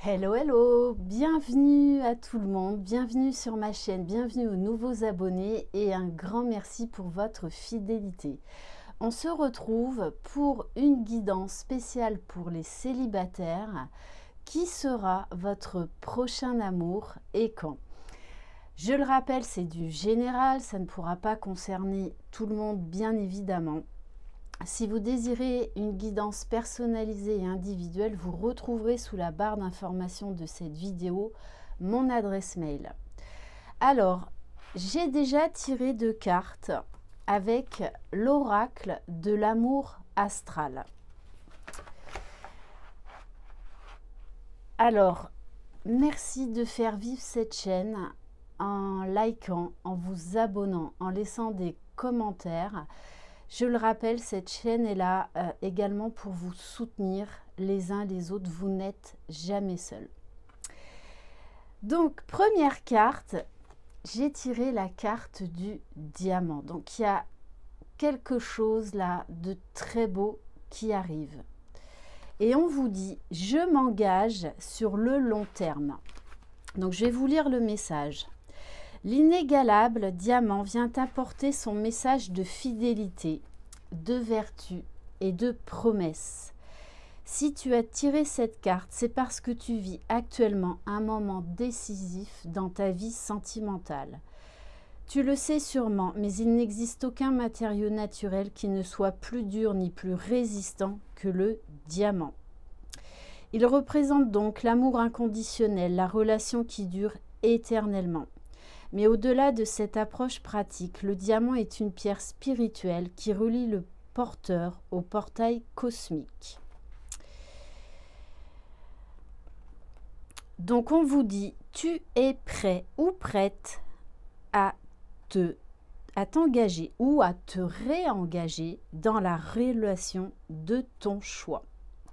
Hello, hello, bienvenue à tout le monde, bienvenue sur ma chaîne, bienvenue aux nouveaux abonnés et un grand merci pour votre fidélité. On se retrouve pour une guidance spéciale pour les célibataires. Qui sera votre prochain amour et quand? Je le rappelle, c'est du général, ça ne pourra pas concerner tout le monde bien évidemment. Si vous désirez une guidance personnalisée et individuelle, vous retrouverez sous la barre d'information de cette vidéo mon adresse mail. Alors, j'ai déjà tiré 2 cartes avec l'oracle de l'amour astral. Alors, merci de faire vivre cette chaîne en likant, en vous abonnant, en laissant des commentaires. Je le rappelle, cette chaîne est là également pour vous soutenir les uns les autres. Vous n'êtes jamais seuls. Donc, première carte, j'ai tiré la carte du diamant. Donc, il y a quelque chose là de très beau qui arrive. Et on vous dit, je m'engage sur le long terme. Donc, je vais vous lire le message. L'inégalable diamant vient apporter son message de fidélité, de vertu et de promesse. Si tu as tiré cette carte, c'est parce que tu vis actuellement un moment décisif dans ta vie sentimentale. Tu le sais sûrement, mais il n'existe aucun matériau naturel qui ne soit plus dur ni plus résistant que le diamant. Il représente donc l'amour inconditionnel, la relation qui dure éternellement. Mais au-delà de cette approche pratique, le diamant est une pierre spirituelle qui relie le porteur au portail cosmique. Donc on vous dit, tu es prêt ou prête à t'engager ou à te réengager dans la relation de ton choix.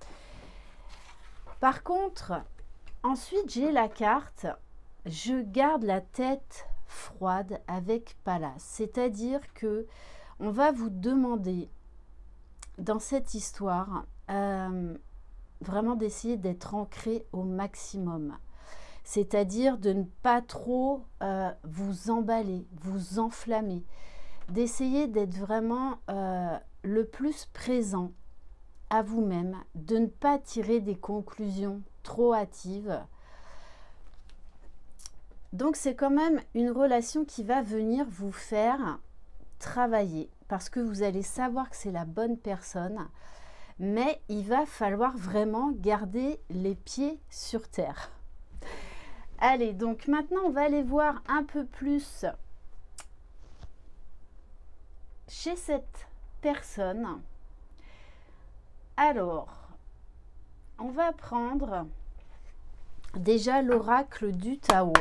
Par contre, ensuite j'ai la carte « Je garde la tête froide avec Pallas », c'est-à-dire que on va vous demander dans cette histoire vraiment d'essayer d'être ancré au maximum, c'est-à-dire de ne pas trop vous emballer, vous enflammer, d'essayer d'être vraiment le plus présent à vous-même, de ne pas tirer des conclusions trop hâtives. Donc, c'est quand même une relation qui va venir vous faire travailler parce que vous allez savoir que c'est la bonne personne, mais il va falloir vraiment garder les pieds sur terre. Allez, donc maintenant, on va aller voir un peu plus chez cette personne. Alors, on va prendre déjà l'oracle du Tao.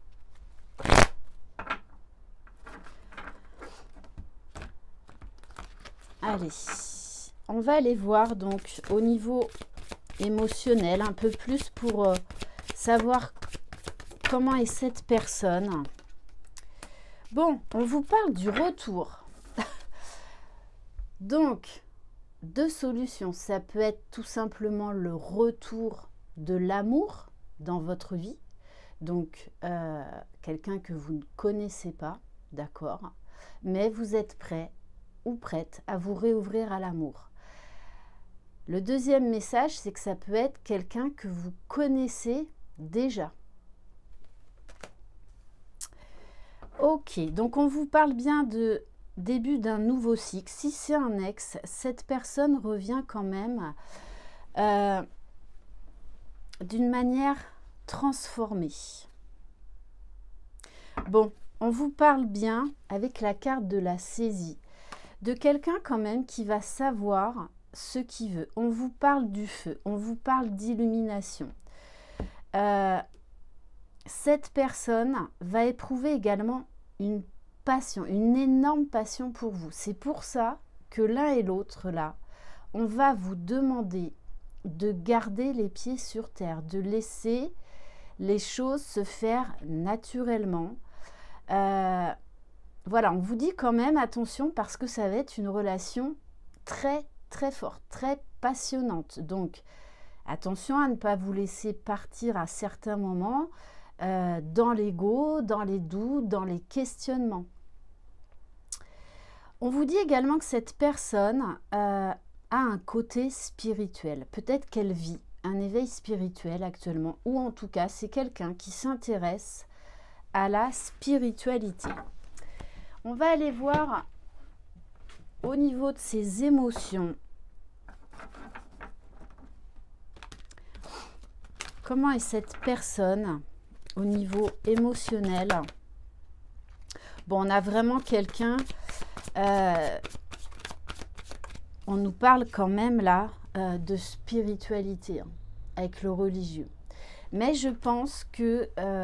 Allez, on va aller voir donc au niveau émotionnel un peu plus pour savoir comment est cette personne. Bon, on vous parle du retour. Donc, 2 solutions. Ça peut être tout simplement le retour de l'amour dans votre vie. Donc, quelqu'un que vous ne connaissez pas, d'accord, mais vous êtes prêt ou prête à vous réouvrir à l'amour. Le deuxième message, c'est que ça peut être quelqu'un que vous connaissez déjà. Ok, donc on vous parle bien de début d'un nouveau cycle. Si c'est un ex, cette personne revient quand même d'une manière transformée. Bon, on vous parle bien avec la carte de la saisie, de quelqu'un quand même qui va savoir ce qu'il veut. On vous parle du feu, on vous parle d'illumination. Cette personne va éprouver également une passion, une énorme passion pour vous. C'est pour ça que l'un et l'autre, là, on va vous demander de garder les pieds sur terre, de laisser les choses se faire naturellement. Voilà, on vous dit quand même attention parce que ça va être une relation très, très forte, très passionnante. Donc, Attention à ne pas vous laisser partir à certains moments dans l'ego, dans les doutes, dans les questionnements. On vous dit également que cette personne a un côté spirituel. Peut-être qu'elle vit un éveil spirituel actuellement, ou en tout cas, c'est quelqu'un qui s'intéresse à la spiritualité. On va aller voir au niveau de ses émotions. Comment est cette personne au niveau émotionnel? Bon, on a vraiment quelqu'un, on nous parle quand même là de spiritualité, hein, avec le religieux. Mais je pense que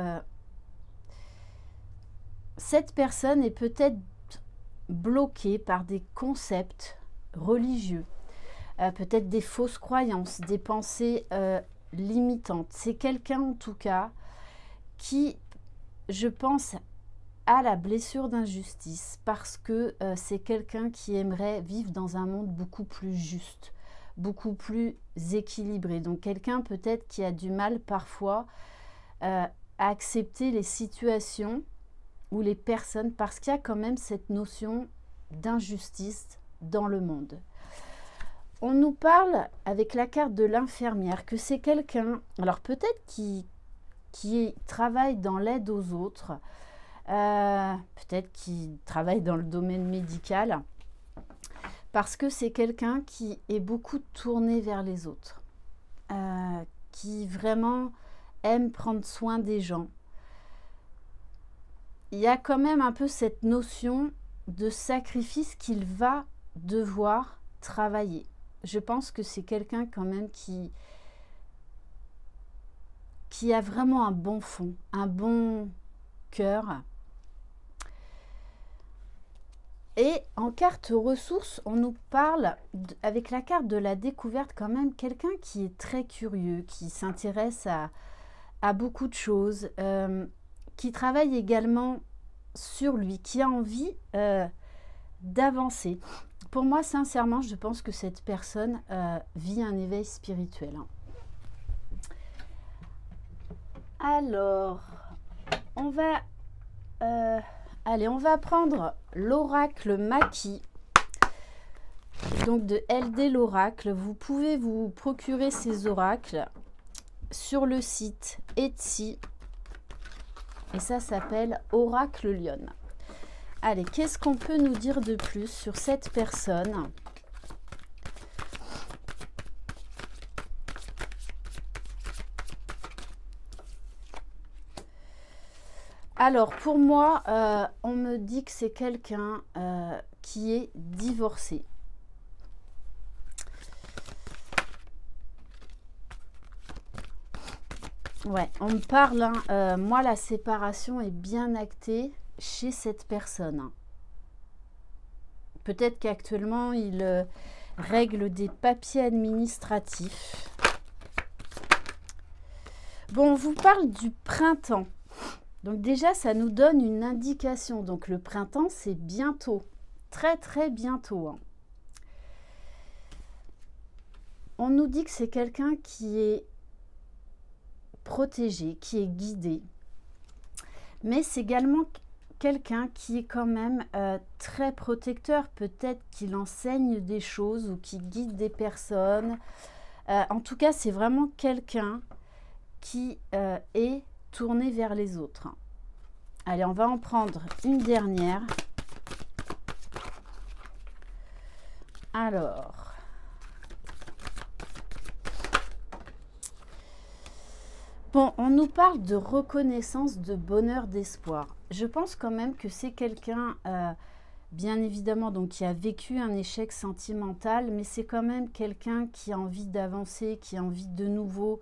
cette personne est peut-être bloquée par des concepts religieux, peut-être des fausses croyances, des pensées limitantes. C'est quelqu'un en tout cas qui, je pense, a la blessure d'injustice parce que c'est quelqu'un qui aimerait vivre dans un monde beaucoup plus juste, beaucoup plus équilibré. Donc quelqu'un peut-être qui a du mal parfois à accepter les situations ou les personnes parce qu'il y a quand même cette notion d'injustice dans le monde. On nous parle avec la carte de l'infirmière que c'est quelqu'un, alors peut-être qui travaille dans l'aide aux autres, peut-être qui travaille dans le domaine médical, parce que c'est quelqu'un qui est beaucoup tourné vers les autres, qui vraiment aime prendre soin des gens. Il y a quand même un peu cette notion de sacrifice qu'il va devoir travailler. Je pense que c'est quelqu'un quand même qui a vraiment un bon fond, un bon cœur. Et en carte ressources, on nous parle, avec la carte de la découverte, quand même quelqu'un qui est très curieux, qui s'intéresse à beaucoup de choses, qui travaille également sur lui, qui a envie d'avancer. Pour moi, sincèrement, je pense que cette personne vit un éveil spirituel. Alors, on va prendre l'oracle Maki, donc de LD l'oracle. Vous pouvez vous procurer ces oracles sur le site Etsy et ça s'appelle Oracle Lyon. Allez, qu'est-ce qu'on peut nous dire de plus sur cette personne? Alors, pour moi, on me dit que c'est quelqu'un qui est divorcé. Ouais, on me parle, hein, moi, la séparation est bien actée chez cette personne. Peut-être qu'actuellement, il règle des papiers administratifs. Bon, on vous parle du printemps. Donc déjà, ça nous donne une indication. Donc le printemps, c'est bientôt. Très, très bientôt. Hein. On nous dit que c'est quelqu'un qui est protégé, qui est guidé. Mais c'est également quelqu'un qui est quand même très protecteur. Peut-être qu'il enseigne des choses ou qui guide des personnes. En tout cas, c'est vraiment quelqu'un qui est tourné vers les autres. Allez, on va en prendre une dernière. Alors, bon, on nous parle de reconnaissance, de bonheur, d'espoir. Je pense quand même que c'est quelqu'un, bien évidemment, donc qui a vécu un échec sentimental, mais c'est quand même quelqu'un qui a envie d'avancer, qui a envie de nouveau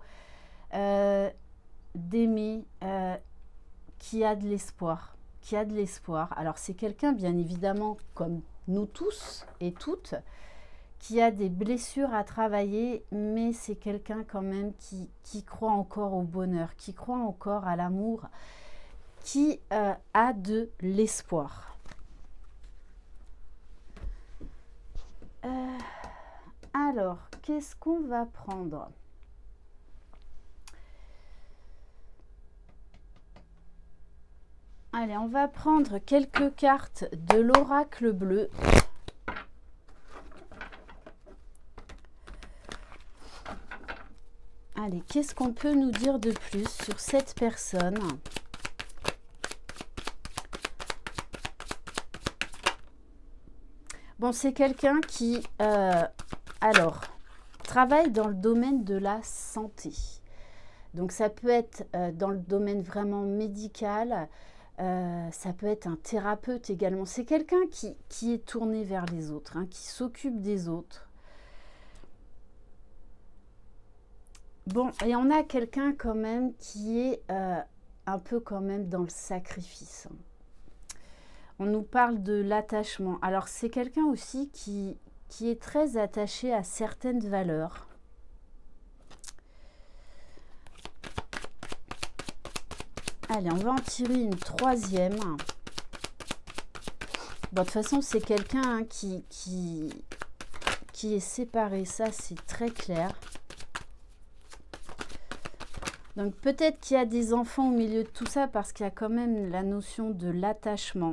d'aimer, qui a de l'espoir, Alors c'est quelqu'un, bien évidemment, comme nous tous et toutes, qui a des blessures à travailler, mais c'est quelqu'un quand même qui croit encore au bonheur, qui croit encore à l'amour, qui a de l'espoir. Alors, qu'est-ce qu'on va prendre ? Allez, on va prendre quelques cartes de l'oracle bleu. Allez, qu'est-ce qu'on peut nous dire de plus sur cette personne? Bon, c'est quelqu'un qui, alors, travaille dans le domaine de la santé. Donc, ça peut être dans le domaine vraiment médical, ça peut être un thérapeute également. C'est quelqu'un qui est tourné vers les autres, hein, qui s'occupe des autres. Bon, et on a quelqu'un quand même qui est un peu quand même dans le sacrifice. On nous parle de l'attachement. Alors, c'est quelqu'un aussi qui est très attaché à certaines valeurs. Allez, on va en tirer une troisième. Bon, de toute façon, c'est quelqu'un hein, qui est séparé. Ça, c'est très clair. Donc, peut-être qu'il y a des enfants au milieu de tout ça parce qu'il y a quand même la notion de l'attachement.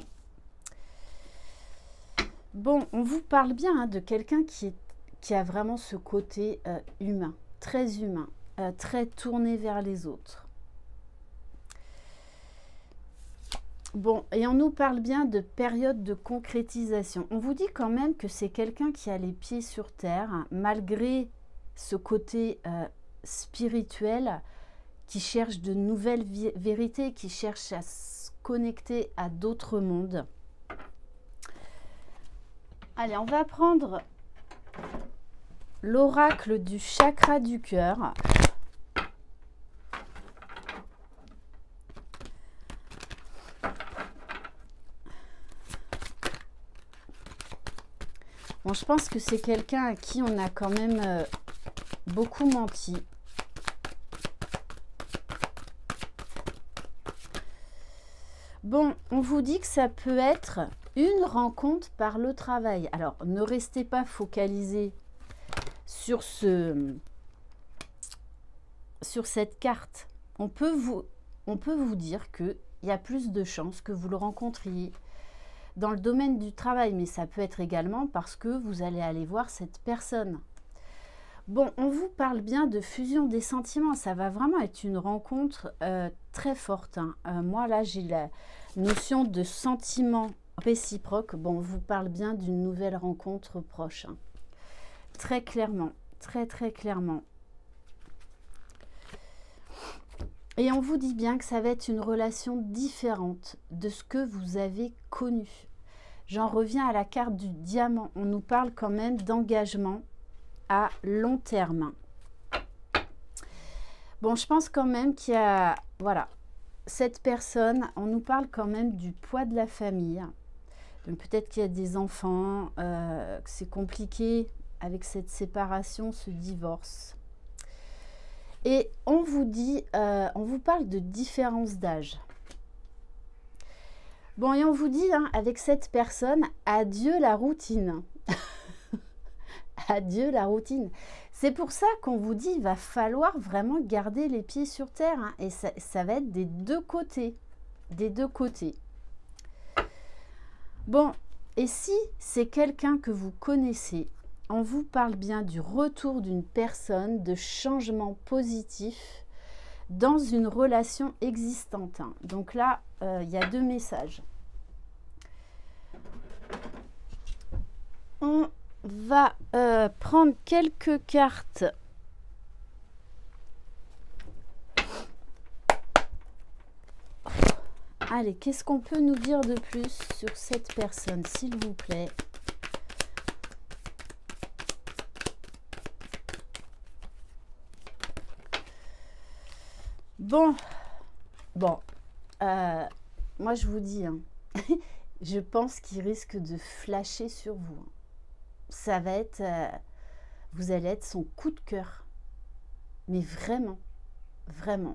Bon, on vous parle bien hein, de quelqu'un qui a vraiment ce côté humain, très tourné vers les autres. Bon, et on nous parle bien de période de concrétisation. On vous dit quand même que c'est quelqu'un qui a les pieds sur terre, hein, malgré ce côté spirituel, qui cherche de nouvelles vérités, qui cherche à se connecter à d'autres mondes. Allez, on va prendre l'oracle du chakra du cœur. Bon, je pense que c'est quelqu'un à qui on a quand même beaucoup menti. Bon, on vous dit que ça peut être une rencontre par le travail. Alors, ne restez pas focalisé sur cette carte. On peut vous dire qu'il y a plus de chances que vous le rencontriez dans le domaine du travail, mais ça peut être également parce que vous allez aller voir cette personne. Bon, on vous parle bien de fusion des sentiments. Ça va vraiment être une rencontre très forte. Hein. Moi, là, j'ai la notion de sentiment réciproque. Bon, on vous parle bien d'une nouvelle rencontre proche. Hein. Très clairement, très clairement. Et on vous dit bien que ça va être une relation différente de ce que vous avez connu. J'en reviens à la carte du diamant. On nous parle quand même d'engagement à long terme. Bon, je pense quand même qu'il y a... Voilà, cette personne, on nous parle quand même du poids de la famille. Donc peut-être qu'il y a des enfants, que c'est compliqué avec cette séparation, ce divorce. Et on vous dit, on vous parle de différence d'âge. Bon, et on vous dit, hein, avec cette personne, adieu la routine. Adieu la routine. C'est pour ça qu'on vous dit, il va falloir vraiment garder les pieds sur terre. Hein, et ça va être des deux côtés. Des deux côtés. Bon, et si c'est quelqu'un que vous connaissez, on vous parle bien du retour d'une personne, de changement positif dans une relation existante. Hein. Donc là, il y a deux messages. On va prendre quelques cartes. Allez, qu'est-ce qu'on peut nous dire de plus sur cette personne, s'il vous plaît? Bon, moi je vous dis, hein, je pense qu'il risque de flasher sur vous. Hein. Ça va être, vous allez être son coup de cœur. Mais vraiment, vraiment.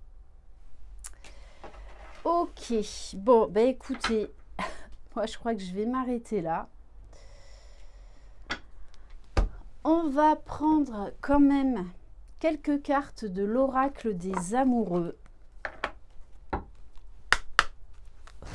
Ok, bon, ben écoutez, moi je crois que je vais m'arrêter là. On va prendre quand même quelques cartes de l'oracle des amoureux.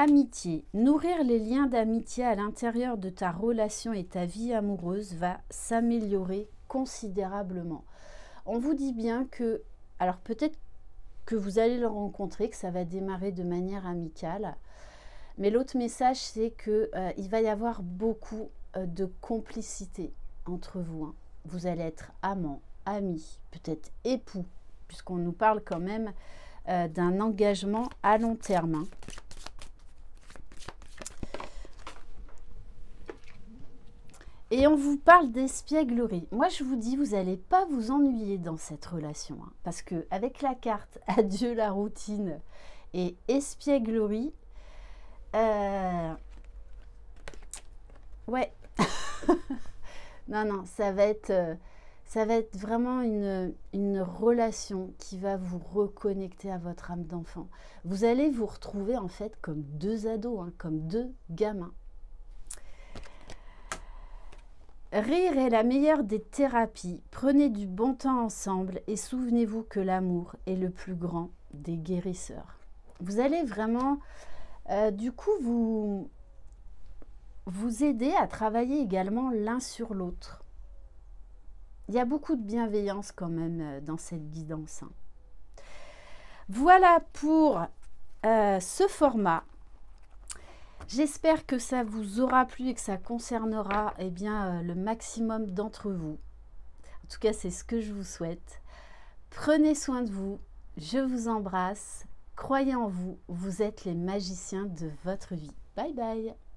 amitié. Nourrir les liens d'amitié à l'intérieur de ta relation et ta vie amoureuse va s'améliorer considérablement. On vous dit bien que, alors peut-être que vous allez le rencontrer, que ça va démarrer de manière amicale, mais l'autre message, c'est qu'il va y avoir beaucoup de complicité entre vous. Hein. Vous allez être amants, amis, peut-être époux, puisqu'on nous parle quand même d'un engagement à long terme. Hein. Et on vous parle d'espièglerie. Moi, je vous dis, vous n'allez pas vous ennuyer dans cette relation. Hein, parce qu'avec la carte « Adieu la routine » et « Espièglerie », ouais. non, ça va être vraiment une relation qui va vous reconnecter à votre âme d'enfant. Vous allez vous retrouver en fait comme deux ados, hein, comme deux gamins. Rire est la meilleure des thérapies. Prenez du bon temps ensemble et souvenez-vous que l'amour est le plus grand des guérisseurs. Vous allez vraiment, du coup, vous aider à travailler également l'un sur l'autre. Il y a beaucoup de bienveillance quand même dans cette guidance. Hein. Voilà pour ce format. J'espère que ça vous aura plu et que ça concernera le maximum d'entre vous. En tout cas, c'est ce que je vous souhaite. Prenez soin de vous. Je vous embrasse. Croyez en vous. Vous êtes les magiciens de votre vie. Bye bye.